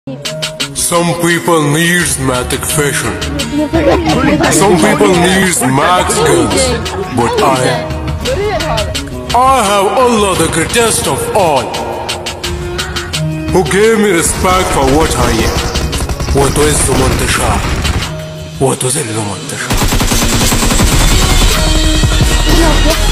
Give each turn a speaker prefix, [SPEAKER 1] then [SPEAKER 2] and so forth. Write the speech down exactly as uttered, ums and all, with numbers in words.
[SPEAKER 1] Some people need matic fashion. Some people need max guns. But I, I have Allah, the greatest of all, who gave me respect for what I am. وتعز من تشاء وتذل من تشاء.